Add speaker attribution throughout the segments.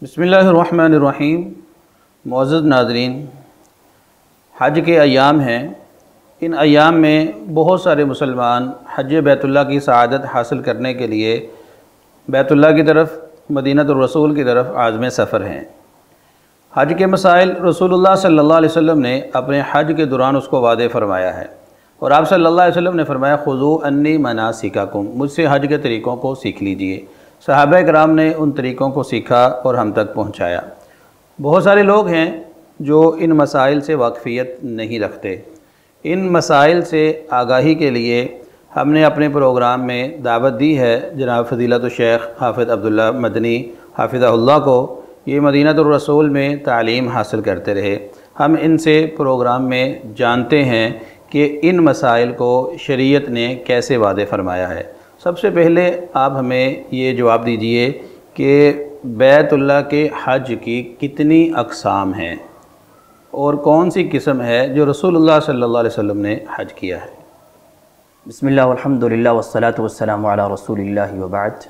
Speaker 1: بسم اللہ الرحمن الرحیم۔ معزز ناظرین، حج کے ایام ہیں۔ ان ایام میں بہت سارے مسلمان حج بیت اللہ کی سعادت حاصل کرنے کے لیے بیت اللہ کی طرف، مدینۃ الرسول کی طرف عازم سفر ہیں۔ حج کے مسائل رسول اللہ صلی اللہ علیہ وسلم نے اپنے حج کے دوران اس کو واضح فرمایا ہے، اور آپ صلی اللہ علیہ وسلم نے فرمایا خذوا عنی مناسککم، مجھ سے حج کے طریقوں کو سیکھ لیجئے۔ صحابہ کرام نے ان طریقوں کو سیکھا اور ہم تک پہنچایا۔ بہت سارے لوگ ہیں جو ان مسائل سے واقفیت نہیں رکھتے۔ ان مسائل سے آگاہی کے لیے ہم نے اپنے پروگرام میں دعوت دی ہے جناب فضیلت الشیخ حافظ عبداللہ مدنی حافظہ اللہ کو۔ یہ مدینۃ الرسول میں تعلیم حاصل کرتے رہے۔ ہم ان سے پروگرام میں جانتے ہیں کہ ان مسائل کو شریعت نے کیسے واضح فرمایا ہے۔ سب سے پہلے آپ ہمیں یہ جواب دیجئے کہ بیت اللہ کے حج کی کتنی اقسام ہیں اور کون سی قسم ہے جو رسول اللہ صلی اللہ علیہ وسلم نے حج کیا ہے؟
Speaker 2: بسم اللہ والحمدللہ والصلاة والسلام علی رسول اللہ وبعد۔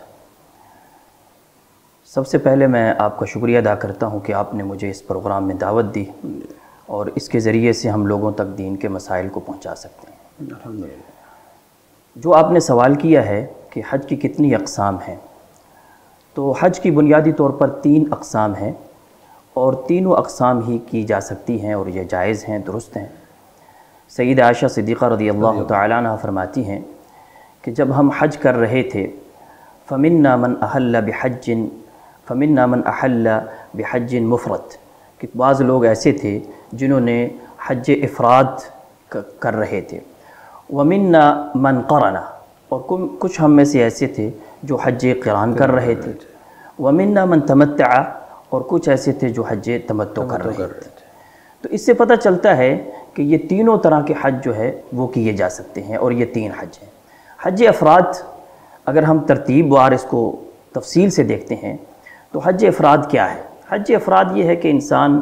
Speaker 2: سب سے پہلے میں آپ کا شکریہ ادا کرتا ہوں کہ آپ نے مجھے اس پروگرام میں دعوت دی اور اس کے ذریعے سے ہم لوگوں تک دین کے مسائل کو پہنچا سکتے ہیں۔
Speaker 1: الحمدللہ۔
Speaker 2: جو آپ نے سوال کیا ہے کہ حج کی کتنی اقسام ہیں، تو حج کی بنیادی طور پر 3 اقسام ہیں، اور تینوں اقسام ہی کی جا سکتی ہیں اور یہ جائز ہیں، درست ہیں۔ سیدہ عائشہ صدیقہ رضی اللہ تعالیٰ عنہ فرماتی ہیں کہ جب ہم حج کر رہے تھے فَمِنَّا مَنْ أَحَلَّ بِحَجٍ مُفْرَد، کہ بعض لوگ ایسے تھے جنہوں نے حج افراد کر رہے تھے، وَمِنَّا مَنْ قَرَنَ، اور کچھ ہم میں سے ایسے تھے جو حج قران کر رہے تھے، وَمِنَّا مَنْ تَمَتَّعَ، اور کچھ ایسے تھے جو حج تمتع کر رہے تھے۔ تو اس سے پتہ چلتا ہے کہ یہ تینوں طرح کے حج جو ہے وہ کیے جا سکتے ہیں، اور یہ 3 حج ہیں۔ حج افراد اگر ہم ترتیب وار اس کو تفصیل سے دیکھتے ہیں تو حج افراد کیا ہے؟ حج افراد یہ ہے کہ انسان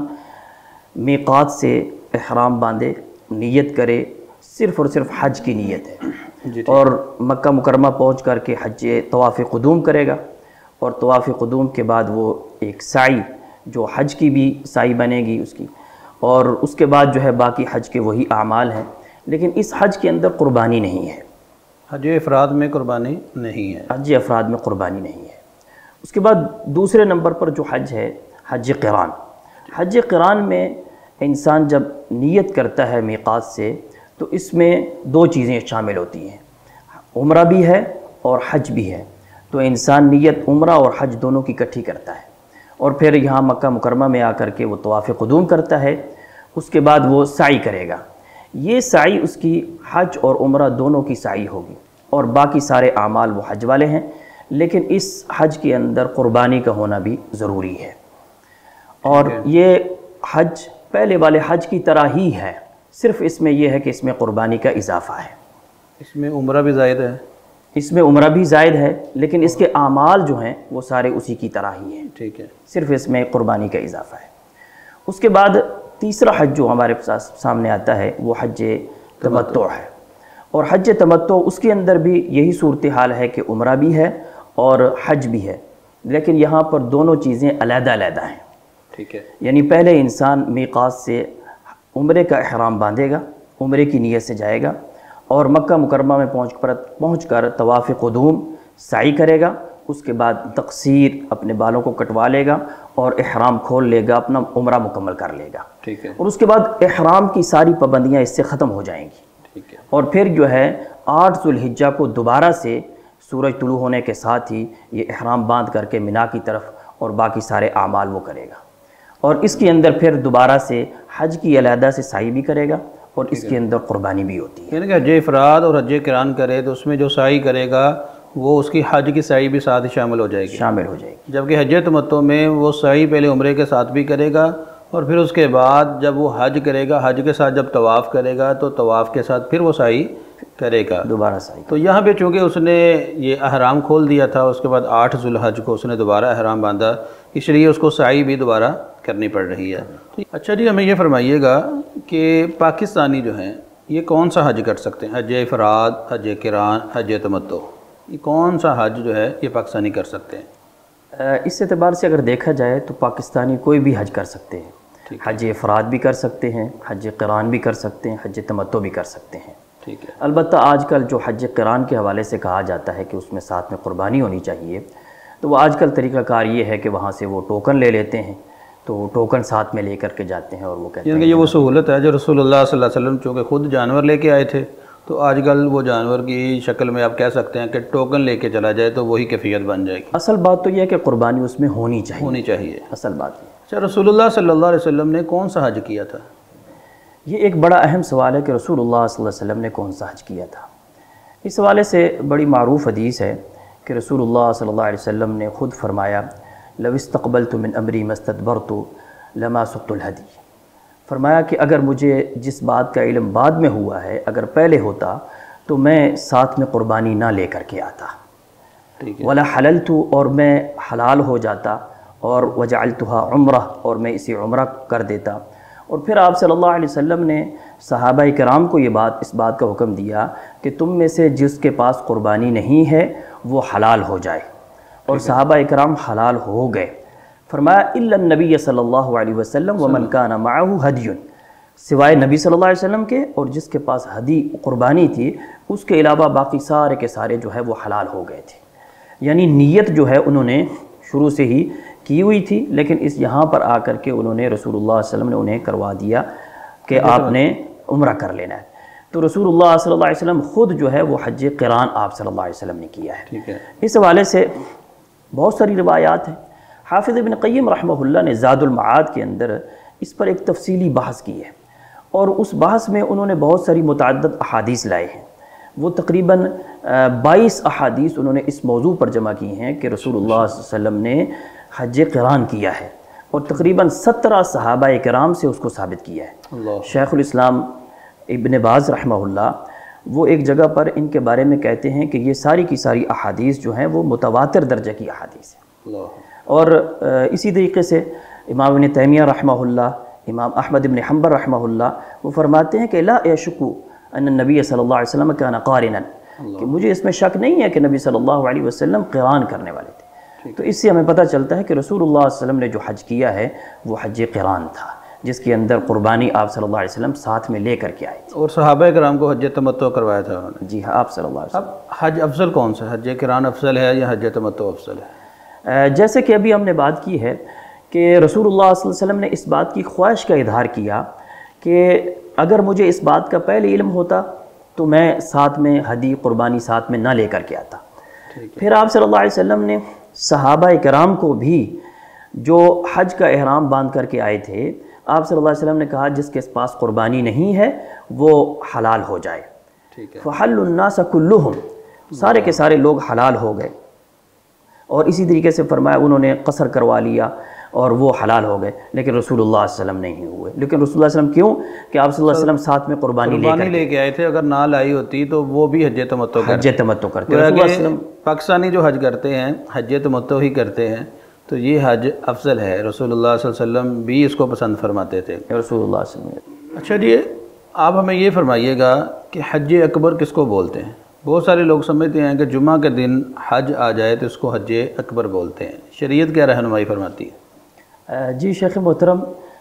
Speaker 2: میقات سے احرام باندھے، نیت کرے، صرف اور صرف حج کی نیت ہے، اور مکہ مکرمہ پہنچ کر کے حج طواف قدوم کرے گا، اور طواف قدوم کے بعد وہ ایک سعی جو حج کی بھی سعی بنے گی اس کی، اور اس کے بعد جو ہے باقی حج کے وہی اعمال ہیں، لیکن اس حج کے اندر قربانی نہیں ہے۔
Speaker 1: حج افراد میں قربانی نہیں ہے۔
Speaker 2: حج افراد میں قربانی نہیں ہے۔ اس کے بعد دوسرے نمبر پر جو حج ہے، حج قران۔ حج قران میں انسان جب نیت کرتا ہے میقات سے تو اس میں 2 چیزیں شامل ہوتی ہیں، عمرہ بھی ہے اور حج بھی ہے۔ تو انسان نیت عمرہ اور حج دونوں کی اکٹھی کرتا ہے، اور پھر یہاں مکہ مکرمہ میں آ کر کے وہ طواف قدوم کرتا ہے، اس کے بعد وہ سعی کرے گا۔ یہ سعی اس کی حج اور عمرہ دونوں کی سعی ہوگی، اور باقی سارے اعمال وہ حج والے ہیں، لیکن اس حج کے اندر قربانی کا ہونا بھی ضروری ہے۔ اور یہ حج پہلے والے حج کی طرح ہی ہے، صرف اس میں یہ ہے کہ اس میں قربانی کا اضافہ ہے۔
Speaker 1: اس میں عمرہ بھی زائد ہے؟
Speaker 2: اس میں عمرہ بھی زائد ہے، لیکن اس کے اعمال جو ہیں وہ سارے اسی کی طرح ہی ہیں،
Speaker 1: ٹھیک ہے،
Speaker 2: صرف اس میں قربانی کا اضافہ ہے۔ اس کے بعد تیسرا حج جو ہمارے سامنے آتا ہے وہ حج تمتع ہے، اور حج تمتع اس کے اندر بھی یہی صورتحال ہے کہ عمرہ بھی ہے اور حج بھی ہے، لیکن یہاں پر دونوں چیزیں علیحدہ علیحدہ ہیں۔
Speaker 1: ٹھیک ہے،
Speaker 2: یعنی پہلے انسان میقات سے عمرے کا احرام باندھے گا، عمرے کی نیت سے جائے گا، اور مکہ مکرمہ میں پہنچ کر طواف قدوم سعی کرے گا، اس کے بعد تقصیر اپنے بالوں کو کٹوا لے گا اور احرام کھول لے گا، اپنا عمرہ مکمل کر لے گا،
Speaker 1: ٹھیک ہے،
Speaker 2: اور اس کے بعد احرام کی ساری پابندیاں اس سے ختم ہو جائیں گی،
Speaker 1: ٹھیک ہے،
Speaker 2: اور پھر جو ہے 8 ذو الحجہ کو دوبارہ سے سورج طلوع ہونے کے ساتھ ہی یہ احرام باندھ کر کے مینا کی طرف اور باقی سارے اعمال وہ کرے گا، اور اس کے اندر پھر دوبارہ سے حج کی علیحدہ سے سعی بھی کرے گا، اور اس کے اندر قربانی بھی ہوتی ہے۔
Speaker 1: یعنی کہ حج افراد اور حج قران کرے تو اس میں جو سعی کرے گا وہ اس کی حج کی سعی بھی ساتھ ہی شامل ہو جائے گی، جبکہ حج تمتع میں وہ سعی پہلے عمرے کے ساتھ بھی کرے گا، اور پھر اس کے بعد جب وہ حج کرے گا، حج کے ساتھ جب طواف کرے گا تو طواف کے ساتھ پھر وہ سعی کرے گا،
Speaker 2: دوبارہ سعی۔
Speaker 1: تو یہاں پہ چونکہ اس نے یہ احرام کھول دیا تھا، اس کے بعد 8 ذو الحج کو اس نے دوبارہ احرام باندھا، اس لیے اس کو سعی بھی دوبارہ کرنی پڑ رہی ہے۔ اچھا جی، ہمیں یہ فرمائیے گا کہ پاکستانی جو ہیں یہ کون سا حج کر سکتے ہیں؟ حج افراد، حج قران، حج تمتع، یہ کون سا حج جو ہے یہ پاکستانی کر سکتے ہیں؟
Speaker 2: اس اعتبار سے اگر دیکھا جائے تو پاکستانی کوئی بھی حج کر سکتے ہیں، حج افراد بھی کر سکتے ہیں، حج قران بھی کر سکتے ہیں، حج تمتع بھی کر سکتے ہیں۔
Speaker 1: ٹھیک ہے۔
Speaker 2: البتہ آج کل جو حج قران کے حوالے سے کہا جاتا ہے کہ اس میں ساتھ میں قربانی ہونی چاہیے، تو وہ آج کل طریقہ کار یہ ہے کہ وہاں سے وہ ٹوکن لے لیتے ہیں، تو وہ ٹوکن ساتھ میں لے کر کے جاتے ہیں اور وہ کہتے ہیں
Speaker 1: یعنی کہ یہ وہ سہولت ہے جو رسول اللہ صلی اللہ علیہ وسلم چونکہ خود جانور لے کے آئے تھے، تو آج کل وہ جانور کی شکل میں آپ کہہ سکتے ہیں کہ ٹوکن لے کے چلا جائے تو وہی کیفیت بن جائے گی۔
Speaker 2: اصل بات تو یہ ہے کہ قربانی اس میں ہونی چاہیے، اصل بات یہ۔
Speaker 1: اچھا، رسول اللہ صلی اللہ علیہ وسلم نے کون سا حج کیا تھا؟
Speaker 2: یہ ایک بڑا اہم سوال ہے کہ رسول اللہ صلی اللہ علیہ وسلم نے کون سا حج کیا تھا۔ اس حوالے سے بڑی معروف حدیث ہے کہ رسول اللہ صلی اللہ علیہ وسلم نے خود فرمایا لو استقبلت من امری ما استدبرت لما سقت الہدی، فرمایا کہ اگر مجھے جس بات کا علم بعد میں ہوا ہے اگر پہلے ہوتا تو میں ساتھ میں قربانی نہ لے کر کے آتا، ولا حللت، اور میں حلال ہو جاتا، اور وجعلتها عمرہ، اور میں اسے عمرہ کر دیتا۔ اور پھر آپ صلی اللہ علیہ وسلم نے صحابہ کرام کو اس بات کا حکم دیا کہ تم میں سے جس کے پاس قربانی نہیں ہے وہ حلال ہو جائے، اور صحابہ کرام حلال ہو گئے۔ فرمایا الا النبی صلی اللہ علیہ وسلم ومن کان معه ہدی، سوائے نبی صلی اللہ علیہ وسلم کے اور جس کے پاس ہدی قربانی تھی، اس کے علاوہ باقی سارے کے سارے جو ہے وہ حلال ہو گئے تھے۔ یعنی نیت جو ہے انہوں نے شروع سے ہی کی ہوئی تھی، لیکن اس یہاں پر آ کر کے انہوں نے رسول اللہ صلی اللہ علیہ وسلم نے انہیں کروا دیا کہ آپ نے عمرہ کر لینا ہے۔ تو رسول اللہ صلی اللہ علیہ وسلم خود جو ہے وہ حج قران آپ صلی اللہ علیہ وسلم نے کیا ہے۔ اس حوالے سے بہت ساری روایات ہیں۔ حافظ ابن قیم رحمہ اللہ نے زاد المعاد کے اندر اس پر ایک تفصیلی بحث کی ہے، اور اس بحث میں انہوں نے بہت ساری متعدد احادیث لائے ہیں۔ وہ تقریباً 22 احادیث انہوں نے اس موضوع پر جمع کی ہیں کہ رسول اللہ صلی اللہ علیہ وسلم نے حج قران کیا ہے، اور تقریباً 17 صحابہ کرام سے اس کو ثابت کیا ہے۔ شیخ الاسلام ابن باز رحمہ اللہ وہ ایک جگہ پر ان کے بارے میں کہتے ہیں کہ یہ ساری کی ساری احادیث جو ہیں وہ متواتر درجے کی احادیث ہیں۔ اور اسی طریقے سے امام ابن تیمیہ رحمہ اللہ، امام احمد ابن حنبل رحمہ اللہ وہ فرماتے ہیں کہ لا یشکو ان النبی صلی اللہ علیہ وسلم کان قارنا، کہ مجھے اس میں شک نہیں ہے کہ نبی صلی اللہ علیہ وسلم قران کرنے والے تھے۔ تو اس سے ہمیں پتہ چلتا ہے کہ رسول اللہ صلی اللہ علیہ وسلم نے جو حج کیا ہے وہ حج قران تھا، جس کے اندر قربانی آپ صلی اللہ علیہ وسلم ساتھ میں لے کر کے آئے تھے،
Speaker 1: اور صحابہ کرام کو حج تمتع کروایا تھا انہوں نے۔
Speaker 2: جی ہاں، آپ صلی اللہ علیہ وسلم۔
Speaker 1: اب حج افضل کون سا ہے؟ حج قران افضل ہے یا حج تمتع افضل ہے؟
Speaker 2: جیسے کہ ابھی ہم نے بات کی ہے کہ رسول اللہ صلی اللہ علیہ وسلم نے اس بات کی خواہش کا اظہار کیا کہ اگر مجھے اس بات کا پہلے علم ہوتا تو میں ساتھ میں ہدی قربانی ساتھ میں نہ لے کر کے آتا۔ پھر آپ صلی اللہ علیہ وسلم نے صحابہ کرام کو بھی جو حج کا احرام باندھ کر کے آئے تھے، آپ صلی اللہ علیہ وسلم نے کہا جس کے پاس قربانی نہیں ہے وہ حلال ہو جائے۔ فحل الناس کلہم، سارے کے سارے لوگ حلال ہو گئے۔ اور اسی طریقے سے فرمایا انہوں نے قصر کروا لیا اور وہ حلال ہو گئے، لیکن رسول اللہ صلی اللہ علیہ وسلم نہیں ہوئے۔ لیکن رسول اللہ صلی اللہ علیہ وسلم کیوں؟ کہ آپ صلی اللہ علیہ وسلم ساتھ میں قربانی لے
Speaker 1: کے آئے تھے، اگر نہ لائی ہوتی تو وہ بھی حج تمتع
Speaker 2: کرتے۔
Speaker 1: پاکستانی جو حج کرتے ہیں حج تمتع ہی کرتے ہیں، تو یہ حج افضل ہے، رسول اللہ صلی اللہ علیہ وسلم بھی اس کو پسند فرماتے تھے،
Speaker 2: رسول اللہ صلی اللہ علیہ وسلم۔
Speaker 1: اچھا جی، آپ ہمیں یہ فرمائیے گا کہ حج اکبر کس کو بولتے ہیں؟ بہت سارے لوگ سمجھتے ہیں کہ جمعہ کے دن حج آ جائے تو اس کو حج اکبر بولتے ہیں، شریعت کیا رہنمائی فرماتی ہے؟
Speaker 2: جی شیخ محترم،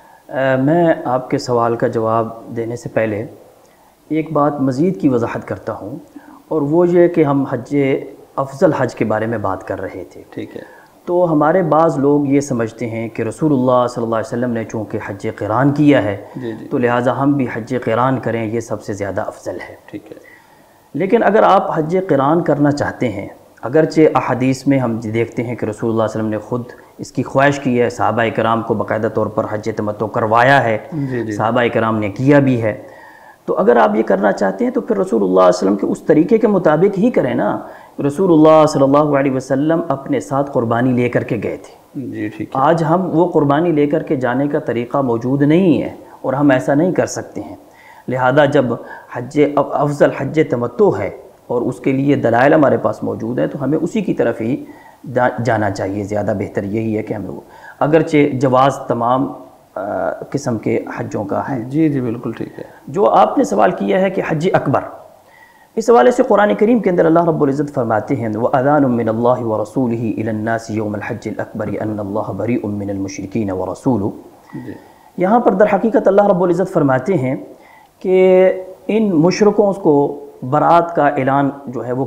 Speaker 2: میں آپ کے سوال کا جواب دینے سے پہلے ایک بات مزید کی وضاحت کرتا ہوں، اور وہ یہ کہ ہم حج افضل حج کے بارے میں بات کر رہے تھے۔
Speaker 1: ٹھیک ہے۔
Speaker 2: تو ہمارے بعض لوگ یہ سمجھتے ہیں کہ رسول اللہ صلی اللہ علیہ وسلم نے چونکہ حج قران کیا ہے تو لہٰذا ہم بھی حج قران کریں، یہ سب سے زیادہ افضل ہے۔
Speaker 1: ٹھیک ہے۔
Speaker 2: لیکن اگر آپ حج قران کرنا چاہتے ہیں، اگرچہ احادیث میں ہم دیکھتے ہیں کہ رسول اللہ صلی اللہ علیہ وسلم نے خود اس کی خواہش کی ہے، صحابہ کرام کو باقاعدہ طور پر حج تمتع کروایا ہے، صحابہ کرام نے کیا بھی ہے، تو اگر آپ یہ کرنا چاہتے ہیں تو پھر رسول اللہ صلی اللہ علیہ وسلم کے اس طریقے کے مطابق ہی کریں نا۔ رسول اللہ صلی اللہ علیہ وسلم اپنے ساتھ قربانی لے کر کے گئے تھے۔
Speaker 1: جی ٹھیک ہے۔
Speaker 2: آج ہم وہ قربانی لے کر کے جانے کا طریقہ موجود نہیں ہے، اور ہم ایسا نہیں کر سکتے ہیں، لہذا جب حج افضل حج تمتع ہے اور اس کے لیے دلائل ہمارے پاس موجود ہیں تو ہمیں اسی کی طرف ہی جانا چاہیے۔ زیادہ بہتر یہی ہے کہ ہم اگرچہ جواز تمام قسم کے حجوں کا ہے۔
Speaker 1: جی جی بالکل ٹھیک ہے۔
Speaker 2: جو آپ نے سوال کیا ہے کہ حج اکبر، اس حوالے سے قرآن کریم کے اندر اللہ رب العزت فرماتے ہیں وَأَذَانٌ مِّنَ اللَّهِ وَرَسُولِهِ إِلَى النَّاسِ يَوْمَ الْحَجِّ الْأَكْبَرِ أَنَّ اللَّهَ بَرِيءٌ مِّنَ الْمُشْرِكِينَ وَرَسُولُهُ۔ یہاں پر در حقیقت اللہ رب العزت فرماتے ہیں کہ ان مشرکوں کو برات کا اعلان جو ہے وہ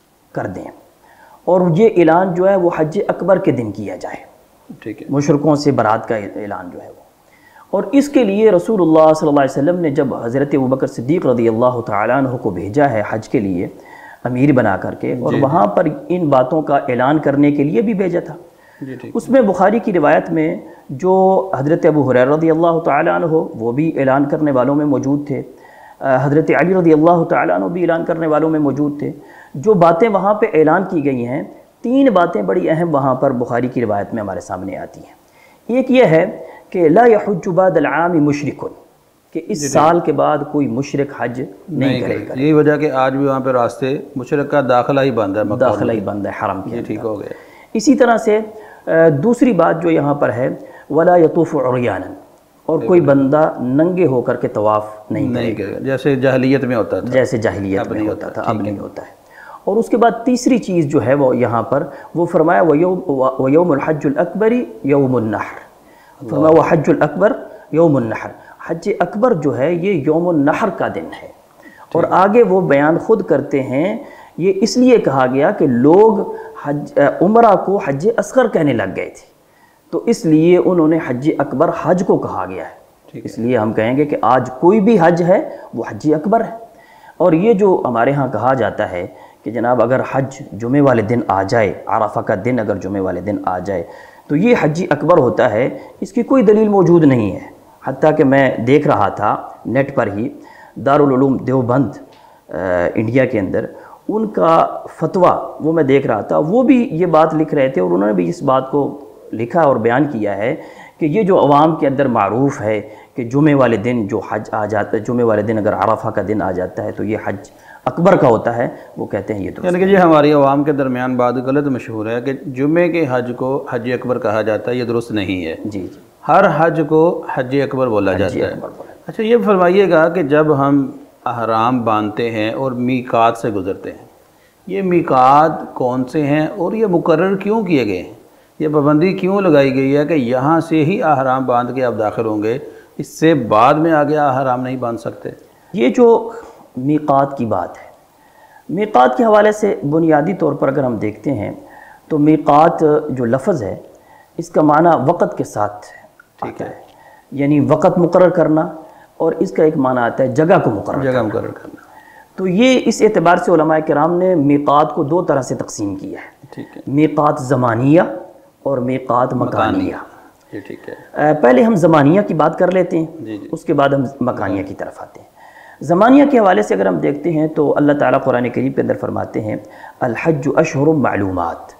Speaker 2: کر دیں، اور یہ اعلان جو ہے وہ حج اکبر کے دن کیا جائے،
Speaker 1: ٹھیک ہے،
Speaker 2: مشرکوں سے برات کا اعلان جو ہے وہ۔ اور اس کے لیے رسول اللہ صلی اللہ علیہ وسلم نے جب حضرت ابوبکر صدیق رضی اللہ تعالیٰ عنہ کو بھیجا ہے حج کے لیے امیر بنا کر کے، اور وہاں پر ان باتوں کا اعلان کرنے کے لیے بھی بھیجا تھا، اس میں بخاری کی روایت میں جو حضرت ابو ہریرہ رضی اللہ تعالیٰ عنہ وہ بھی اعلان کرنے والوں میں موجود تھے، حضرت علی رضی اللہ تعالیٰ عنہ بھی اعلان کرنے والوں میں موجود تھے۔ جو باتیں وہاں پہ اعلان کی گئی ہیں، 3 باتیں بڑی اہم وہاں پر بخاری کی روایت میں ہمارے سامنے آتی ہیں۔ ایک یہ ہے کہ لا یحج بعد العام مشرک، کہ اس سال کے بعد کوئی مشرک حج نہیں کرے گا۔
Speaker 1: یہی وجہ کہ آج بھی وہاں پہ راستے مشرک کا داخلہ ہی بند ہے،
Speaker 2: داخلہ ہی بند ہے حرم کے،
Speaker 1: ٹھیک ہو گیا۔
Speaker 2: اسی طرح سے دوسری بات جو یہاں پر ہے ولا یطوف عریانا، اور کوئی بندہ ننگے ہو کر کے طواف نہیں کرے گا،
Speaker 1: جیسے جاہلیت میں ہوتا تھا،
Speaker 2: جیسے جاہلیت میں ہوتا تھا، اب نہیں ہوتا ہے۔ اور اس کے بعد تیسری چیز جو ہے وہ یہاں پر وہ فرمایا وَيَوْمُ الْحَجُّ الْأَكْبَرِ يَوْمُ النَّحْرِ، فرمایا وہ حج الاکبر یوم النحر، حج اکبر جو ہے یہ یوم النحر کا دن ہے۔ اور آگے وہ بیان خود کرتے ہیں، یہ اس لیے کہا گیا کہ لوگ عمرہ کو حج اصغر کہنے لگ گئے تھے، تو اس لیے انہوں نے حج اکبر حج کو کہا گیا ہے، اس لیے ہم کہیں گے کہ آج کوئی بھی حج ہے وہ حج اکبر ہے۔ اور یہ جو ہمارے ہاں کہا جاتا ہے کہ جناب اگر حج جمعے والے دن آ جائے، عرفہ کا دن اگر جمعے والے دن آ جائے تو یہ حج اکبر ہوتا ہے، اس کی کوئی دلیل موجود نہیں ہے۔ حتیٰ کہ میں دیکھ رہا تھا نیٹ پر ہی دارالعلوم دیوبند انڈیا کے اندر ان کا فتویٰ وہ میں دیکھ رہا تھا، وہ بھی یہ بات لکھ رہے تھے، اور انہوں نے بھی اس بات کو لکھا اور بیان کیا ہے کہ یہ جو عوام کے اندر معروف ہے کہ جمعے والے دن جو حج آ جاتا ہے، جمعے والے دن اگر عرفہ کا دن آ جاتا ہے تو یہ حج اکبر کا ہوتا ہے، وہ کہتے ہیں یہ درست
Speaker 1: یعنی کہ یہ ہماری عوام کے درمیان بات غلط مشہور ہے کہ جمعے کے حج کو حج اکبر کہا جاتا ہے، یہ درست نہیں ہے۔
Speaker 2: جی،
Speaker 1: ہر حج کو حج اکبر بولا جاتا ہے۔ اچھا یہ فرمائیے گا کہ جب ہم احرام باندھتے ہیں اور میقات سے گزرتے ہیں، یہ میقات کون سے ہیں اور یہ مقرر کیوں کیے گئے ہیں؟ یہ پابندی کیوں لگائی گئی ہے کہ یہاں سے ہی احرام باندھ کے آپ داخل ہوں گے، اس سے بعد میں آگے احرام نہیں باندھ سکتے؟
Speaker 2: یہ جو میقات کی بات ہے، میقات کے حوالے سے بنیادی طور پر اگر ہم دیکھتے ہیں تو میقات جو لفظ ہے اس کا معنی وقت کے ساتھ آتا ہے، یعنی وقت مقرر کرنا، اور اس کا ایک معنی آتا ہے جگہ کو مقرر
Speaker 1: کرنا۔
Speaker 2: تو یہ اس اعتبار سے علماء کرام نے میقات کو 2 طرح سے تقسیم کیا ہے، میقات زمانیہ اور میقات مکانیہ۔
Speaker 1: ٹھیک ہے،
Speaker 2: پہلے ہم زمانیہ کی بات کر لیتے ہیں، اس کے بعد ہم مکانیہ کی طرف آتے ہیں۔ زمانیہ کے حوالے سے اگر ہم دیکھتے ہیں تو اللہ تعالیٰ قرآن کریم کے اندر فرماتے ہیں الحج اشہر معلومات،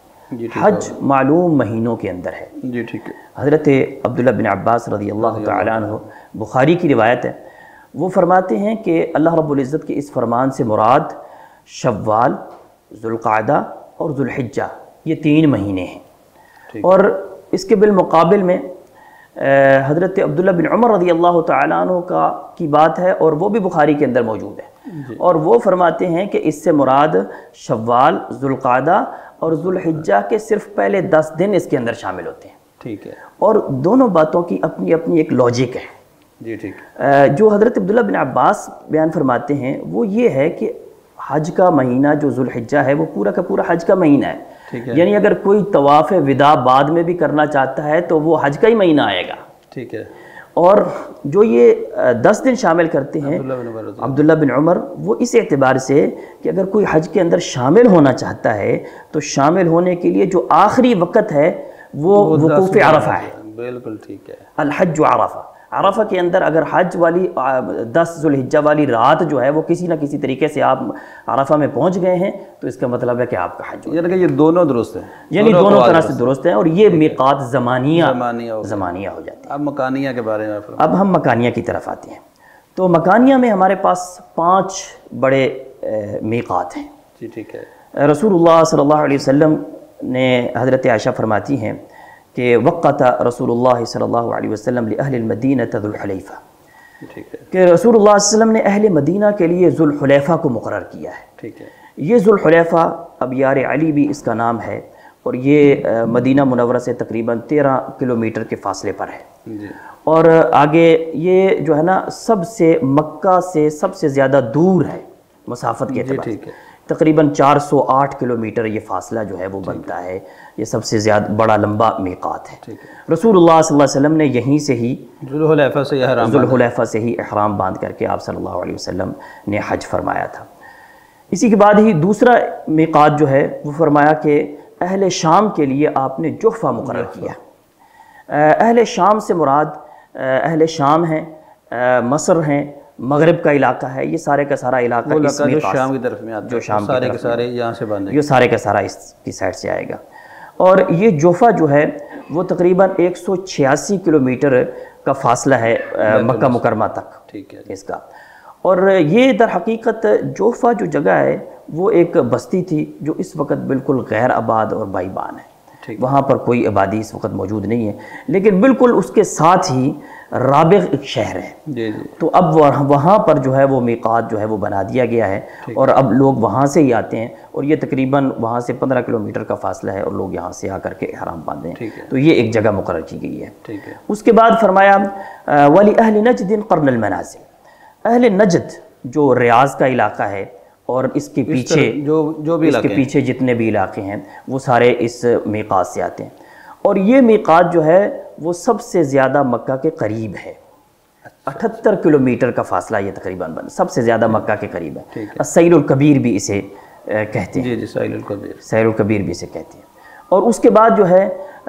Speaker 2: حج معلوم مہینوں کے اندر ہے۔
Speaker 1: جی ٹھیک ہے۔
Speaker 2: حضرت عبداللہ بن عباس رضی اللہ تعالیٰ عنہ بخاری کی روایت ہے، وہ فرماتے ہیں کہ اللہ رب العزت کے اس فرمان سے مراد شوال، ذوالقعدہ اور ذوالحجہ، یہ 3 مہینے ہیں۔ اور اس کے بالمقابل میں حضرت عبداللہ بن عمر رضی اللہ تعالیٰ عنہ کی بات ہے، اور وہ بھی بخاری کے اندر موجود ہے، اور وہ فرماتے ہیں کہ اس سے مراد شوال، ذوالقعدہ اور ذوالحجہ کے صرف پہلے 10 دن اس کے اندر شامل ہوتے ہیں۔
Speaker 1: ٹھیک ہے،
Speaker 2: اور دونوں باتوں کی اپنی اپنی ایک لاجک ہے۔
Speaker 1: جی ٹھیک ہے۔
Speaker 2: جو حضرت عبداللہ بن عباس بیان فرماتے ہیں وہ یہ ہے کہ حج کا مہینہ جو ذوالحجہ ہے وہ پورا کا پورا حج کا مہینہ ہے، یعنی اگر کوئی طواف وداع بعد میں بھی کرنا چاہتا ہے تو وہ حج کا ہی مہینہ آئے گا۔
Speaker 1: ٹھیک ہے۔
Speaker 2: اور جو یہ 10 دن شامل کرتے ہیں عبداللہ بن عمر، وہ اس اعتبار سے کہ اگر کوئی حج کے اندر شامل ہونا چاہتا ہے تو شامل ہونے کے لیے جو آخری وقت ہے وہ وقوف عرفہ ہے۔
Speaker 1: بالکل ٹھیک ہے۔
Speaker 2: الحج عرفہ، عرفہ کے اندر اگر حج والی 10 ذوالحجہ والی رات جو ہے وہ کسی نہ کسی طریقے سے آپ عرفہ میں پہنچ گئے ہیں تو اس کا مطلب ہے کہ آپ کا حج ہو،
Speaker 1: یعنی کہ یہ دونوں درست ہیں،
Speaker 2: یعنی دونوں طرح سے درست ہیں، اور یہ میقات زمانیہ ہو جاتی ہے۔
Speaker 1: اب مکانیہ کے بارے میں
Speaker 2: اب ہم مکانیہ کی طرف آتے ہیں، تو مکانیہ میں ہمارے پاس 5 بڑے میقات ہیں۔
Speaker 1: جی ٹھیک ہے۔
Speaker 2: رسول اللہ صلی اللہ علیہ وسلم نے، حضرت عائشہ فرماتی ہیں کہ وقت رسول اللہ صلی اللہ علیہ وسلم لأہل المدینہ ذو الحلیفہ،
Speaker 1: ٹھیک ہے
Speaker 2: کہ رسول اللہ صلی اللہ علیہ وسلم نے اہل مدینہ کے لیے ذوالحلیفہ کو مقرر کیا ہے.
Speaker 1: ٹھیک ہے.
Speaker 2: یہ ذوالحلیفہ اب یار علی بھی اس کا نام ہے، اور یہ مدینہ منورہ سے تقریباً 13 کلومیٹر کے فاصلے پر ہے.
Speaker 1: جی.
Speaker 2: اور آگے یہ جو ہے نا سب سے مکہ سے سب سے زیادہ دور ہے مسافت کے اعتبار سے.
Speaker 1: ٹھیک ہے.
Speaker 2: تقریباً 408 کلومیٹر یہ فاصلہ جو ہے وہ بنتا ہے. یہ سب سے زیادہ بڑا لمبا میقات ہے. رسول اللہ صلی اللہ علیہ وسلم نے یہیں سے ہی ذوالحلیفہ سے ہی احرام باندھ کر کے آپ صلی اللہ علیہ وسلم نے حج فرمایا تھا. اسی کے بعد ہی دوسرا میقات جو ہے وہ فرمایا کہ اہل شام کے لیے آپ نے جحفہ مقرر کیا. اہل شام سے مراد اہل شام ہیں، مصر ہیں، مغرب کا علاقہ ہے. یہ سارے کا سارا علاقہ اس
Speaker 1: جو شام کی طرف میں آتا ہے،
Speaker 2: جو شام
Speaker 1: سارے کے سارے یہاں سے باندھیں گے،
Speaker 2: یہ سارے کا سارا اس کی سائڈ سے آئے گا. اور یہ جحفہ جو ہے وہ تقریباً 186 کلومیٹر کا فاصلہ ہے مکہ مکرمہ تک.
Speaker 1: ٹھیک ہے.
Speaker 2: اس کا. اور یہ در حقیقت جحفہ جو جگہ ہے وہ ایک بستی تھی جو اس وقت بالکل غیر آباد اور بائیبان ہے. وہاں پر کوئی آبادی اس وقت موجود نہیں ہے، لیکن بالکل اس کے ساتھ ہی رابغ ایک شہر ہے.
Speaker 1: جی.
Speaker 2: تو اب وہاں پر جو ہے وہ میقات جو ہے وہ بنا دیا گیا ہے، اور اب لوگ وہاں سے ہی آتے ہیں. اور یہ تقریباً وہاں سے 15 کلومیٹر کا فاصلہ ہے، اور لوگ یہاں سے آ کر کے احرام باندھیں. تو یہ ایک جگہ مقرر کی گئی ہے.
Speaker 1: ٹھیک ہے.
Speaker 2: اس کے بعد فرمایا وَلِأَهْلِ نَجْدٍ قَرْنَ الْمَنَازِلِ. اہل نجد جو ریاض کا علاقہ ہے اور اس کے پیچھے اس کے پیچھے جتنے بھی علاقے ہیں وہ سارے اس میقات سے آتے ہیں. اور یہ میقات جو ہے وہ سب سے زیادہ مکہ کے قریب ہے. 78 کلومیٹر کا فاصلہ یہ تقریباً سب سے زیادہ مکہ کے قریب ہے. السیل الکبیر بھی اسے کہتے ہیں.
Speaker 1: جی. سیل الکبیر.
Speaker 2: سیل الکبیر بھی اسے کہتے ہیں. اور اس کے بعد جو ہے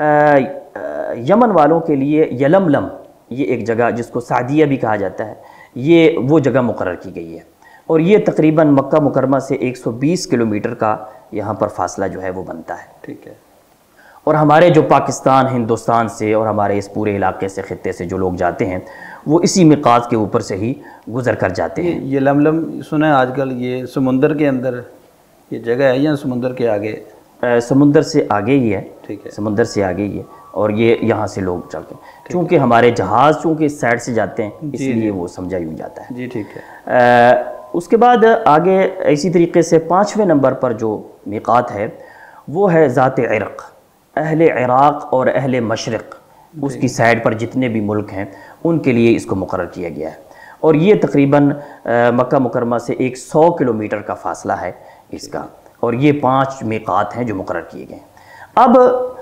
Speaker 2: یمن والوں کے لیے یلملم، یہ ایک جگہ جس کو سعدیہ بھی کہا جاتا ہے، یہ وہ جگہ مقرر کی گئی ہے. اور یہ تقریباً مکہ مکرمہ سے 120 کلومیٹر کا یہاں پر فاصلہ جو ہے وہ بنتا ہے.
Speaker 1: ٹھیک ہے.
Speaker 2: اور ہمارے جو پاکستان، ہندوستان سے اور ہمارے اس پورے علاقے سے، خطے سے جو لوگ جاتے ہیں وہ اسی میقات کے اوپر سے ہی گزر کر جاتے ہیں.
Speaker 1: یہ لملم سنا ہے آج کل یہ سمندر کے اندر یہ جگہ ہے یا سمندر کے آگے؟
Speaker 2: سمندر سے آگے ہی ہے.
Speaker 1: ٹھیک ہے.
Speaker 2: سمندر سے آگے ہی ہے. اور یہ یہاں سے لوگ چلتے ہیں، چونکہ ہمارے جہاز چونکہ اس سائڈ سے جاتے ہیں اس لیے وہ سمجھا یوں جاتا ہے.
Speaker 1: جی. ٹھیک ہے.
Speaker 2: اس کے بعد آگے اسی طریقے سے 5ویں نمبر پر جو میقات ہے وہ ہے ذات عرق. اہل عراق اور اہل مشرق، اس کی سائڈ پر جتنے بھی ملک ہیں ان کے لیے اس کو مقرر کیا گیا ہے. اور یہ تقریباً مکہ مکرمہ سے 100 کلومیٹر کا فاصلہ ہے اس کا. اور یہ 5 میقات ہیں جو مقرر کیے گئے ہیں. اب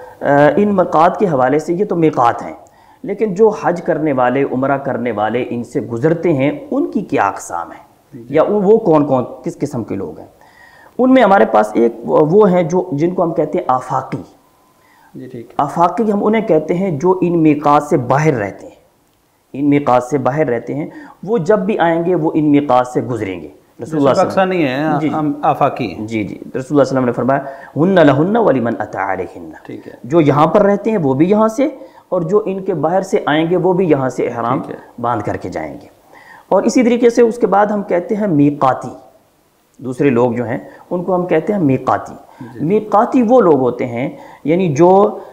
Speaker 2: ان میقات کے حوالے سے یہ تو میقات ہیں، لیکن جو حج کرنے والے، عمرہ کرنے والے ان سے گزرتے ہیں ان کی کیا اقسام ہیں، یا وہ کون کس قسم کے لوگ ہیں. ان میں ہمارے پاس ایک وہ ہیں جن کو ہم کہتے ہیں آفاقی.
Speaker 1: جی. ٹھیک.
Speaker 2: آفاقی ہم انہیں کہتے ہیں جو ان میقات سے باہر رہتے ہیں. ان میقات سے باہر رہتے ہیں، وہ جب بھی آئیں گے وہ ان میقات سے گزریں گے. رسول اللہ صلی اللہ علیہ وسلم
Speaker 1: نہیں ہے، ہم آفاقی ہیں.
Speaker 2: جی. رسول اللہ صلی اللہ علیہ وسلم نے فرمایا ہن لہن ولمن اتی علیہن.
Speaker 1: ٹھیک ہے.
Speaker 2: جو یہاں پر رہتے ہیں وہ بھی یہاں سے، اور جو ان کے باہر سے آئیں گے وہ بھی یہاں سے احرام باندھ کر کے جائیں گے. اور اسی طریقے سے اس کے بعد ہم کہتے ہیں میقاتی. دوسرے لوگ جو ہیں ان کو ہم کہتے ہیں میقاتی. میقاتی وہ لوگ ہوتے ہیں یعنی جو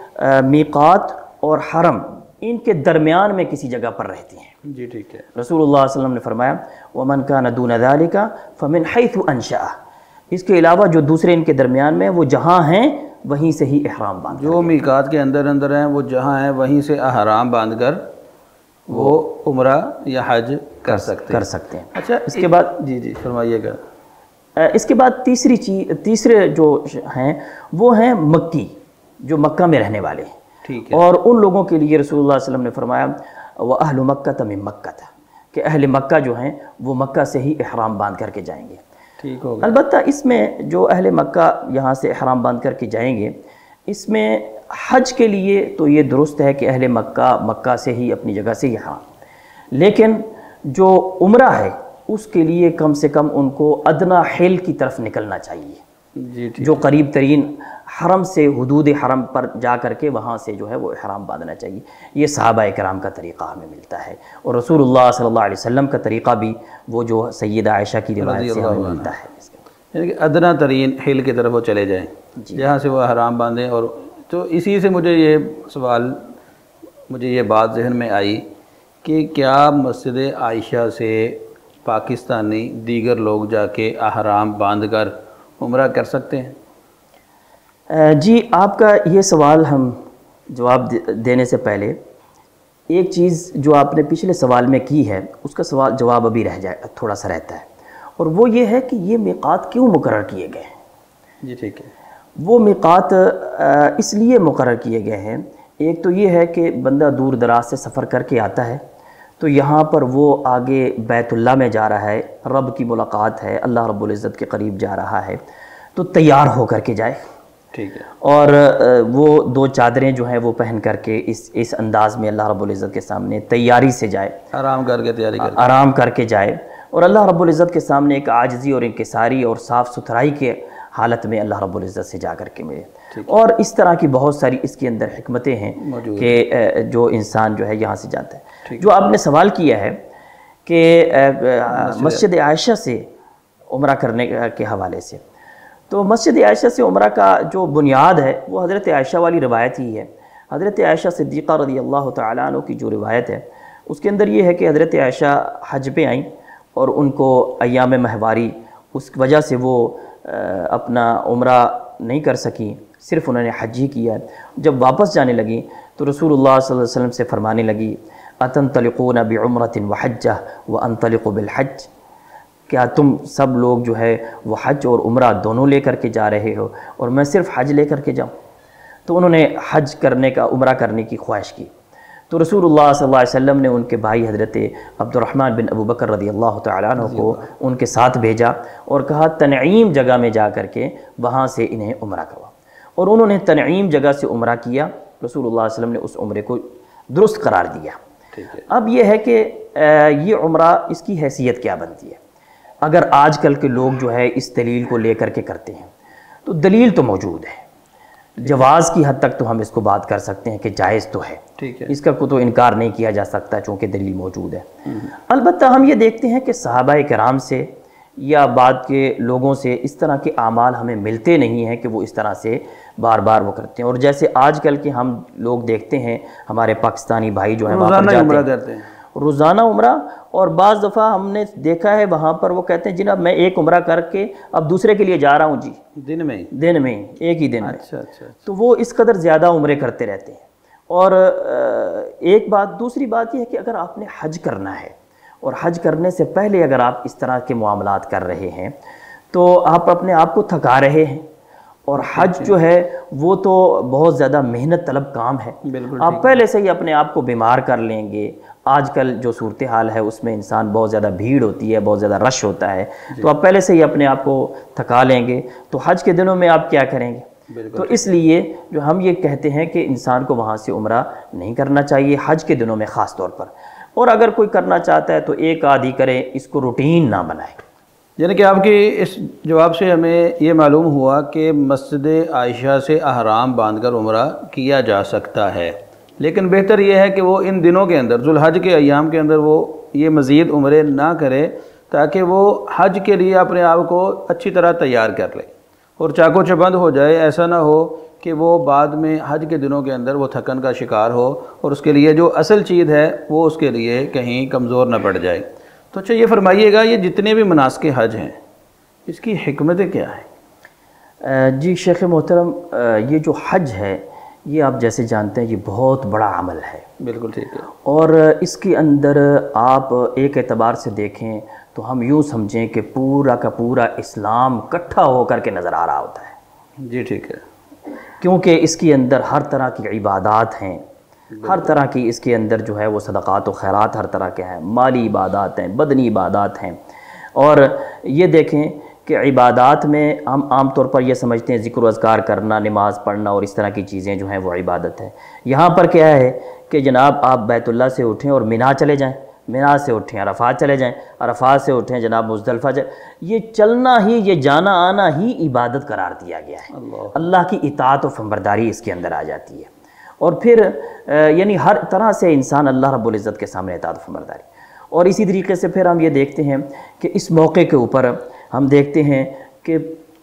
Speaker 2: میقات اور حرم ان کے درمیان میں کسی جگہ پر رہتے ہیں.
Speaker 1: جی. ٹھیک ہے.
Speaker 2: رسول اللہ صلی اللہ علیہ وسلم نے فرمایا وَمَنْ كَانَ دُونَ ذَلِكَ فَمِنْ حَيْثُ أَنْشَأَ. اس کے علاوہ جو دوسرے ان کے درمیان میں وہ جہاں ہیں وہیں سے ہی احرام باندھ.
Speaker 1: جو میقات کے اندر ہیں وہ جہاں ہیں وہیں سے احرام باندھ کر وہ عمرہ یا حج کر سکتے ہیں.
Speaker 2: اچھا. اس کے بعد
Speaker 1: جی فرمائیے گا.
Speaker 2: اس کے بعد تیسرے جو ہیں وہ ہیں مکی، جو مکہ میں رہنے والے ہیں.
Speaker 1: ٹھیک ہے.
Speaker 2: اور ان لوگوں کے لیے رسول اللہ صلی اللہ علیہ وسلم نے فرمایا وَأَهْلُ مَكَّةَ مِن مَكَّةَ، کہ اہل مکہ جو ہیں وہ مکہ سے ہی احرام باندھ کر کے جائیں گے.
Speaker 1: ٹھیک ہوگا.
Speaker 2: البتہ اس میں جو اہل مکہ یہاں سے احرام باندھ کر کے جائیں گے، اس میں حج کے لیے تو یہ درست ہے کہ اہل مکہ سے ہی اپنی جگہ سے ہی احرام، لیکن جو عمرہ ہے اس کے لیے کم سے کم ان کو ادنا حل کی طرف نکلنا چاہیے.
Speaker 1: جی.
Speaker 2: جو قریب ترین حرم سے، حدود حرم پر جا کر کے وہاں سے جو ہے وہ احرام باندھنا چاہیے. یہ صحابہ کرام کا طریقہ ہمیں ملتا ہے، اور رسول اللہ صلی اللہ علیہ وسلم کا طریقہ بھی وہ جو سیدہ عائشہ کی روایت سے ہمیں ملتا ہے.
Speaker 1: یعنی کہ ادنا ترین حل کی طرف وہ چلے جائیں جہاں سے وہ احرام باندھیں. اور تو اسی سے مجھے یہ بات ذہن میں آئی کہ کیا مسجد عائشہ سے پاکستانی دیگر لوگ جا کے احرام باندھ کر عمرہ کر سکتے ہیں؟
Speaker 2: جی، آپ کا یہ سوال ہم جواب دینے سے پہلے ایک چیز جو آپ نے پچھلے سوال میں کی ہے اس کا جواب ابھی رہ جائے تھوڑا سا رہتا ہے، اور وہ یہ ہے کہ یہ میقات کیوں مقرر کیے گئے ہیں؟
Speaker 1: جی ٹھیک ہے۔
Speaker 2: وہ میقات اس لیے مقرر کیے گئے ہیں، ایک تو یہ ہے کہ بندہ دور دراز سے سفر کر کے آتا ہے تو یہاں پر وہ آگے بیت اللہ میں جا رہا ہے، رب کی ملاقات ہے، اللہ رب العزت کے قریب جا رہا ہے، تو تیار ہو کر کے جائے،
Speaker 1: ٹھیک ہے، اور
Speaker 2: وہ 2 چادریں جو ہیں وہ پہن کر کے اس انداز میں اللہ رب العزت کے سامنے تیاری سے جائے،
Speaker 1: آرام کر کے تیاری کر کے
Speaker 2: آرام کر کے جائے، اور اللہ رب العزت کے سامنے ایک عاجزی اور انکساری اور صاف ستھرائی کے حالت میں اللہ رب العزت سے جا کر کے ملے۔ اور اس طرح کی بہت ساری اس کے اندر حکمتیں ہیں کہ جو انسان جو ہے یہاں سے جاتا ہے۔ جو آپ نے سوال کیا ہے کہ مسجد عائشہ سے عمرہ کرنے کے حوالے سے، تو مسجد عائشہ سے عمرہ کا جو بنیاد ہے وہ حضرت عائشہ والی روایت ہی ہے۔ حضرت عائشہ صدیقہ رضی اللہ تعالیٰ عنہ کی جو روایت ہے اس کے اندر یہ ہے کہ حضرت عائشہ حج پہ آئیں اور ان کو ایام مہواری اس وجہ سے وہ اپنا عمرہ نہیں کر سکیں، صرف انہوں نے حج ہی کیا۔ جب واپس جانے لگیں تو رسول اللہ صلی اللہ علیہ وسلم سے فرمانے لگی، اتنطلقون بعمرۃ وحجہ وانطلق بالحج، کیا تم سب لوگ جو ہے وہ حج اور عمرہ دونوں لے کر کے جا رہے ہو اور میں صرف حج لے کر کے جاؤں؟ تو انہوں نے حج کرنے کا، عمرہ کرنے کی خواہش کی، تو رسول اللہ صلی اللہ علیہ وسلم نے ان کے بھائی حضرت عبد الرحمن بن ابو بکر رضی اللہ تعالیٰ عنہ کو ان کے ساتھ بھیجا اور کہا تنعیم جگہ میں جا کر کے وہاں سے انہیں عمرہ کروا، اور انہوں نے تنعیم جگہ سے عمرہ کیا۔ رسول اللہ صلی اللہ علیہ وسلم نے اس عمرے کو درست قرار دیا۔ اب یہ ہے کہ یہ عمرہ اس کی حیثیت کیا بنتی ہے؟ اگر آج کل کے لوگ جو ہے اس دلیل کو لے کر کے کرتے ہیں تو دلیل تو موجود ہے، جواز کی حد تک تو ہم اس کو بات کر سکتے ہیں کہ جائز تو ہے، اس کا کوئی تو انکار نہیں کیا جا سکتا چونکہ دلیل موجود ہے۔ البتہ ہم یہ دیکھتے ہیں کہ صحابہ کرام سے یا بعد کے لوگوں سے اس طرح کے اعمال ہمیں ملتے نہیں ہیں کہ وہ اس طرح سے بار بار وہ کرتے ہیں، اور جیسے آج کل کے ہم لوگ دیکھتے ہیں ہمارے پاکستانی بھائی جو ہیں وہاں پر جاتے ہیں روزانہ عمرہ، اور بعض دفعہ ہم نے دیکھا ہے وہاں پر وہ کہتے ہیں جناب میں ایک عمرہ کر کے اب دوسرے کے لیے جا رہا ہوں جی، دن میں ایک ہی دن میں۔ تو وہ اس قدر زیادہ عمرے کرتے رہتے ہیں۔ اور ایک بات، دوسری بات یہ ہے کہ اگر آپ نے حج کرنا ہے اور حج کرنے سے پہلے اگر آپ اس طرح کے معاملات کر رہے ہیں تو آپ اپنے آپ کو تھکا رہے ہیں، اور حج جو ہے وہ تو بہت زیادہ محنت طلب کام ہے، آپ پہلے سے ہی اپنے آپ کو بیمار کر لیں گے۔ آج کل جو صورتحال ہے اس میں انسان بہت زیادہ بھیڑ ہوتی ہے، بہت زیادہ رش ہوتا ہے، تو آپ پہلے سے ہی اپنے آپ کو تھکا لیں گے، تو حج کے دنوں میں آپ کیا کریں گے؟ تو اس لیے جو ہم یہ کہتے ہیں کہ انسان کو وہاں سے عمرہ نہیں کرنا چاہیے حج کے دنوں میں خاص طور پر، اور اگر کوئی کرنا چاہتا ہے تو ایک آدھی کرے، اس کو روٹین نہ بنائے۔
Speaker 1: یعنی کہ آپ کی اس جواب سے ہمیں یہ معلوم ہوا کہ مسجد عائشہ سے احرام باندھ کر عمرہ کیا جا سکتا ہے، لیکن بہتر یہ ہے کہ وہ ان دنوں کے اندر، ذوالحج کے ایام کے اندر وہ یہ مزید عمرے نہ کرے، تاکہ وہ حج کے لیے اپنے آپ کو اچھی طرح تیار کر لے اور چاق و چبند ہو جائے۔ ایسا نہ ہو کہ وہ بعد میں حج کے دنوں کے اندر وہ تھکن کا شکار ہو اور اس کے لیے جو اصل چیز ہے وہ اس کے لیے کہیں کمزور نہ پڑ جائے۔ تو اچھا یہ فرمائیے گا، یہ جتنے بھی مناسک حج ہیں اس کی حکمتیں کیا ہیں؟
Speaker 2: جی شیخ محترم، یہ جو حج ہے یہ آپ جیسے جانتے ہیں یہ بہت بڑا عمل ہے،
Speaker 1: بالکل ٹھیک ہے،
Speaker 2: اور اس کے اندر آپ ایک اعتبار سے دیکھیں تو ہم یوں سمجھیں کہ پورا کا پورا اسلام اکٹھا ہو کر کے نظر آ رہا ہوتا ہے۔
Speaker 1: جی ٹھیک ہے،
Speaker 2: کیونکہ اس کے اندر ہر طرح کی عبادات ہیں، ہر طرح کی اس کے اندر جو ہے وہ صدقات و خیرات ہر طرح کے ہیں، مالی عبادات ہیں، بدنی عبادات ہیں، اور یہ دیکھیں کہ عبادات میں ہم عام طور پر یہ سمجھتے ہیں ذکر و اذکار کرنا، نماز پڑھنا اور اس طرح کی چیزیں جو ہیں وہ عبادت ہے۔ یہاں پر کیا ہے کہ جناب آپ بیت اللہ سے اٹھیں اور مینا چلے جائیں، مینا سے اٹھیں عرفات چلے جائیں، عرفات سے اٹھیں جناب مزدلفہ جائیں، یہ چلنا ہی، یہ جانا آنا ہی عبادت قرار دیا گیا ہے۔ اللہ کی اطاعت و فرمانبرداری اس کے اندر آ جاتی ہے، اور پھر یعنی ہر طرح سے انسان اللہ رب العزت کے سامنے اطاعت و فرمانبرداری۔ اور اسی طریقے سے پھر ہم یہ دیکھتے ہیں کہ اس موقع کے اوپر ہم دیکھتے ہیں کہ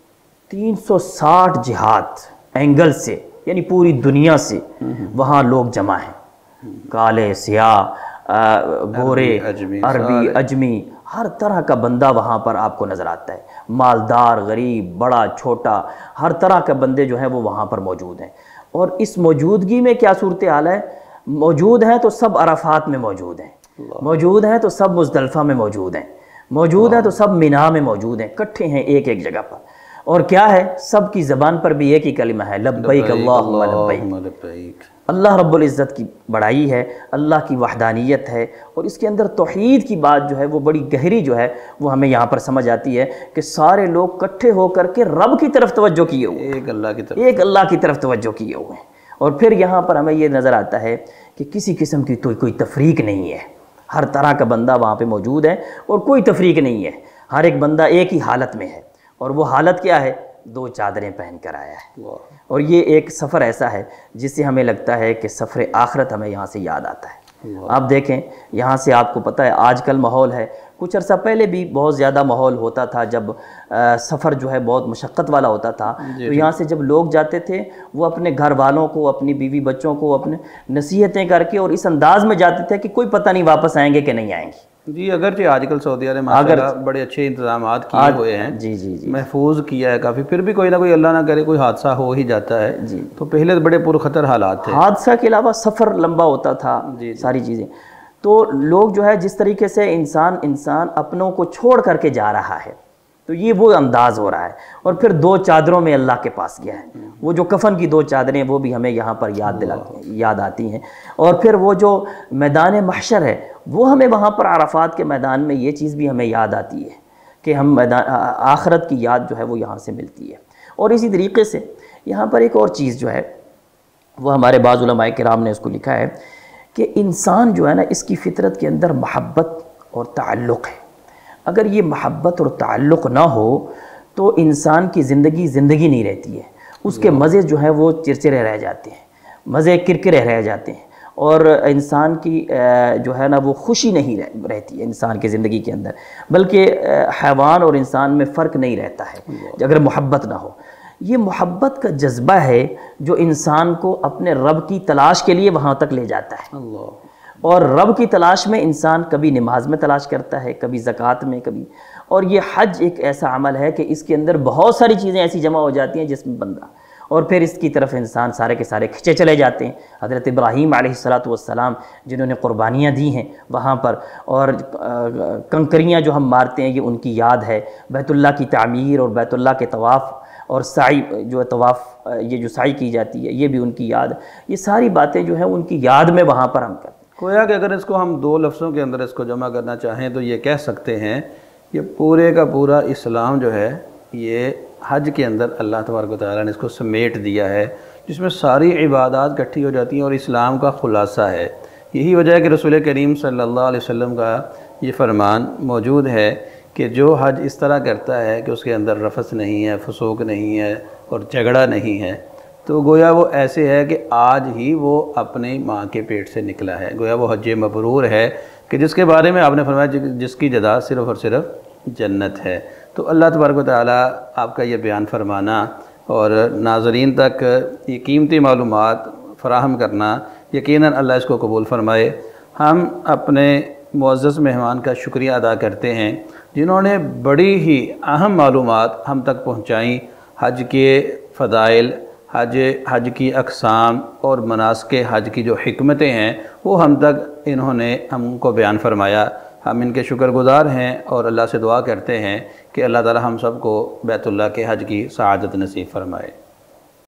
Speaker 2: 360 جہات اینگل سے، یعنی پوری دنیا سے وہاں لوگ جمع ہیں، کالے سیاہ، گورے، عربی، اجمی، ہر طرح کا بندہ وہاں پر آپ کو نظر آتا ہے، مالدار، غریب، بڑا چھوٹا، ہر طرح کے بندے جو ہیں وہ وہاں پر موجود ہیں۔ اور اس موجودگی میں کیا صورتحال ہے؟ موجود ہیں تو سب عرفات میں موجود ہیں، موجود ہیں تو سب مزدلفہ میں موجود ہیں، موجود ہیں تو سب مینا میں موجود ہیں، اکٹھے ہیں ایک ایک جگہ پر۔ اور کیا ہے؟ سب کی زبان پر بھی ایک ہی کلمہ ہے، لبیک اللہم لبیک۔ اللہ رب العزت کی بڑائی ہے، اللہ کی وحدانیت ہے، اور اس کے اندر توحید کی بات جو ہے وہ بڑی گہری جو ہے وہ ہمیں یہاں پر سمجھ آتی ہے کہ سارے لوگ اکٹھے ہو کر کے رب کی طرف توجہ کیے ہوئے ہیں، ایک اللہ کی طرف توجہ کیے ہوئے ہیں۔ اور پھر یہاں پر ہمیں یہ نظر آتا ہے کہ کسی قسم کی کوئی تفریق نہیں ہے، ہر طرح کا بندہ وہاں پہ موجود ہے اور کوئی تفریق نہیں ہے، ہر ایک بندہ ایک ہی حالت میں ہے، اور وہ حالت کیا ہے؟ 2 چادریں پہن کر آیا ہے۔ اور یہ ایک سفر ایسا ہے جس سے ہمیں لگتا ہے کہ سفر آخرت ہمیں یہاں سے یاد آتا ہے۔ آپ دیکھیں یہاں سے، آپ کو پتہ ہے آج کل ماحول ہے، کچھ عرصہ پہلے بھی بہت زیادہ ماحول ہوتا تھا جب سفر جو ہے بہت مشقت والا ہوتا تھا، تو یہاں سے جب لوگ جاتے تھے وہ اپنے گھر والوں کو، اپنی بیوی بچوں کو اپنے نصیحتیں کر کے اور اس انداز میں جاتے تھے کہ کوئی پتہ نہیں واپس آئیں گے کہ نہیں آئیں گے۔
Speaker 1: جی، اگرچہ آج کل سعودی عرب میں ماشاءاللہ بڑے اچھے انتظامات کیے ہوئے ہیں،
Speaker 2: جی جی جی،
Speaker 1: محفوظ کیا ہے کافی، پھر بھی کوئی نہ کوئی، اللہ نہ کرے، کوئی حادثہ ہو ہی جاتا ہے جی، تو پہلے بڑے پرخطر حالات تھے۔
Speaker 2: حادثہ کے علاوہ سفر لمبا ہوتا تھا، ساری چیزیں، تو لوگ جو ہے جس طریقے سے انسان اپنوں کو چھوڑ کر کے جا رہا ہے، تو یہ وہ انداز ہو رہا ہے۔ اور پھر 2 چادروں میں اللہ کے پاس گیا ہے، وہ جو کفن کی 2 چادریں وہ بھی ہمیں یہاں پر یاد آتی ہیں۔ اور پھر وہ جو میدان محشر ہے وہ ہمیں وہاں پر عرفات کے میدان میں یہ چیز بھی ہمیں یاد آتی ہے کہ ہم آخرت کی یاد جو ہے وہ یہاں سے ملتی ہے۔ اور اسی طریقے سے یہاں پر ایک اور چیز جو ہے وہ ہمارے بعض علماء کرام نے اس کو لکھا ہے کہ انسان جو ہے نا، اس کی فطرت کے اندر محبت اور تعلق ہے۔ اگر یہ محبت اور تعلق نہ ہو تو انسان کی زندگی نہیں رہتی ہے، اس کے مزے جو ہیں وہ چرچرے رہ جاتے ہیں، مزے کرکرے رہ جاتے ہیں، اور انسان کی جو ہے نا وہ خوشی نہیں رہتی ہے انسان کی زندگی کے اندر، بلکہ حیوان اور انسان میں فرق نہیں رہتا ہے اگر محبت نہ ہو۔ یہ محبت کا جذبہ ہے جو انسان کو اپنے رب کی تلاش کے لیے وہاں تک لے جاتا ہے۔ اور رب کی تلاش میں انسان کبھی نماز میں تلاش کرتا ہے، کبھی زکوٰۃ میں، کبھی، اور یہ حج ایک ایسا عمل ہے کہ اس کے اندر بہت ساری چیزیں ایسی جمع ہو جاتی ہیں جس میں بندہ، اور پھر اس کی طرف انسان سارے کے سارے کھنچے چلے جاتے ہیں۔ حضرت ابراہیم علیہ السلام جنہوں نے قربانیاں دی ہیں وہاں پر، اور کنکریاں جو ہم مارتے ہیں یہ ان کی یاد ہے، بیت اللہ کی تعمیر اور بیت اللہ کے طواف اور سعی جو ہے طواف، یہ جو سعی کی جاتی ہے یہ بھی ان کی یاد، یہ ساری باتیں جو ہیں ان کی یاد میں وہاں پر ہم کرتے ہیں۔
Speaker 1: گویا کہ اگر اس کو ہم 2 لفظوں کے اندر اس کو جمع کرنا چاہیں تو یہ کہہ سکتے ہیں کہ پورے کا پورا اسلام جو ہے یہ حج کے اندر اللہ تبارک و تعالیٰ نے اس کو سمیٹ دیا ہے، جس میں ساری عبادات اکٹھی ہو جاتی ہیں اور اسلام کا خلاصہ ہے۔ یہی وجہ ہے کہ رسول کریم صلی اللہ علیہ وسلم کا یہ فرمان موجود ہے کہ جو حج اس طرح کرتا ہے کہ اس کے اندر رفث نہیں ہے، فسوق نہیں ہے اور جھگڑا نہیں ہے، تو گویا وہ ایسے ہے کہ آج ہی وہ اپنی ماں کے پیٹ سے نکلا ہے، گویا وہ حج مبرور ہے کہ جس کے بارے میں آپ نے فرمایا جس کی جزا صرف اور صرف جنت ہے۔ تو اللہ تبارک و تعالیٰ آپ کا یہ بیان فرمانا اور ناظرین تک یہ قیمتی معلومات فراہم کرنا، یقیناً اللہ اس کو قبول فرمائے۔ ہم اپنے معزز مہمان کا شکریہ ادا کرتے ہیں جنہوں نے بڑی ہی اہم معلومات ہم تک پہنچائیں، حج کے فضائل، حج کی اقسام اور مناسک حج کی جو حکمتیں ہیں وہ ہم تک انہوں نے ہم کو بیان فرمایا۔ ہم ان کے شکر گزار ہیں اور اللہ سے دعا کرتے ہیں کہ اللہ تعالی ہم سب کو بیت اللہ کے حج کی سعادت نصیب فرمائے۔